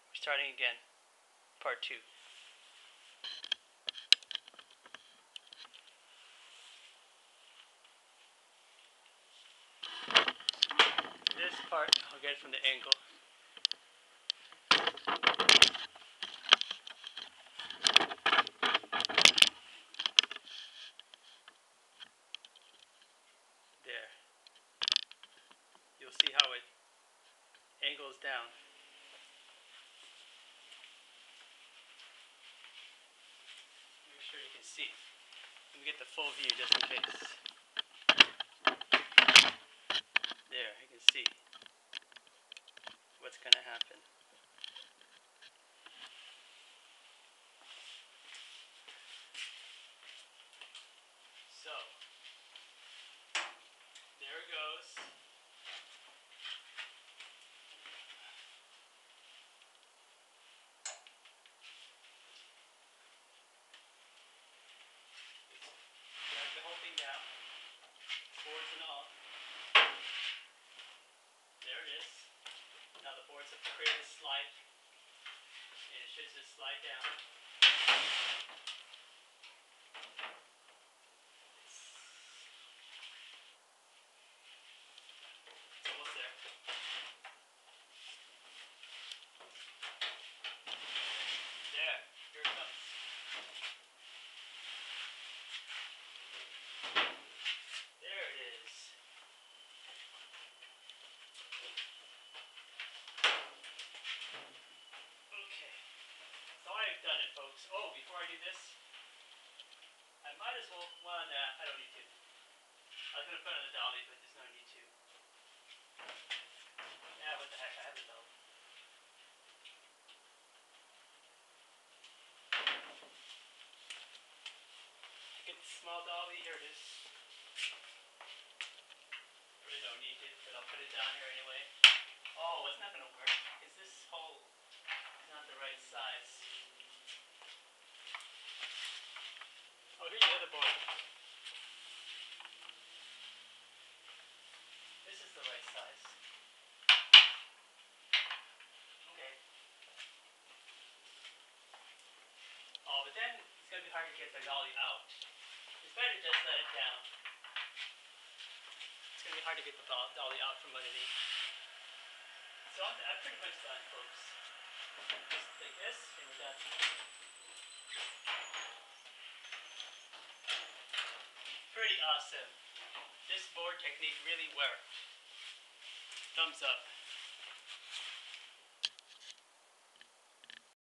Starting again. Part 2. This part, I'll get it from the angle. There. You'll see how it angles down. Make sure you can see. Let me get the full view just in case. There, you can see what's going to happen. So, there it goes. Drag the whole thing down, boards and all. There it is. Now the boards have created a slide, and it should just slide down. It's almost there. There, here it comes. There it is. Okay, so I've done it, folks. Oh, before I do this, I might as well, I don't need to. I was going to put on the dolly, but there's no need to. Yeah, what the heck, I have the dolly. Get the small dolly, here it is. Really don't need it, but I'll put it down here anyway. Oh, it's not going to work, because this hole is not the right size. Oh, here's the other board. This is the right size. Okay. Oh, but then it's going to be hard to get the dolly out. It's better to just let it down. It's going to be hard to get the dolly out from underneath. So I'm pretty much done, folks. Just like this, and we're done. Pretty awesome. This board technique really worked. Thumbs up.